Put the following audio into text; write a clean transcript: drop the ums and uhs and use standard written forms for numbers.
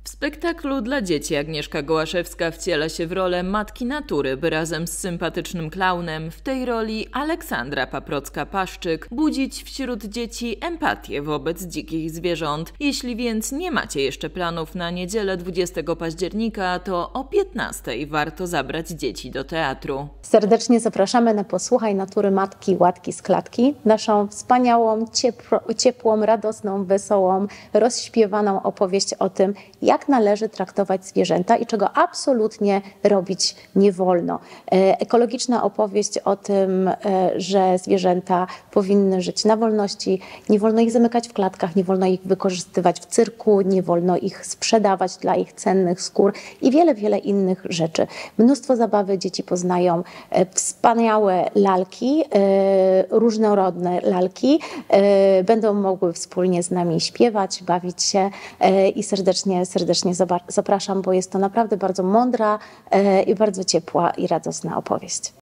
W spektaklu dla dzieci Agnieszka Gołaszewska wciela się w rolę matki natury, by razem z sympatycznym klaunem, w tej roli Aleksandra Paprocka-Paszczyk, budzić wśród dzieci empatię wobec dzikich zwierząt. Jeśli więc nie macie jeszcze planów na niedzielę 20 października, to o 15 warto zabrać dzieci do teatru. Serdecznie zapraszamy na Posłuchaj Natury Matki Łatki z Klatki, naszą wspaniałą, ciepłą, radosną, wesołą, rozśpiewaną opowieść o tym, jak należy traktować zwierzęta i czego absolutnie robić nie wolno. Ekologiczna opowieść o tym, że zwierzęta powinny żyć na wolności, nie wolno ich zamykać w klatkach, nie wolno ich wykorzystywać w cyrku, nie wolno ich sprzedawać dla ich cennych skór i wiele, wiele innych rzeczy. Mnóstwo zabawy, dzieci poznają wspaniałe lalki, różnorodne lalki, będą mogły wspólnie z nami śpiewać, bawić się i serdecznie zapraszam, bo jest to naprawdę bardzo mądra i bardzo ciepła i radosna opowieść.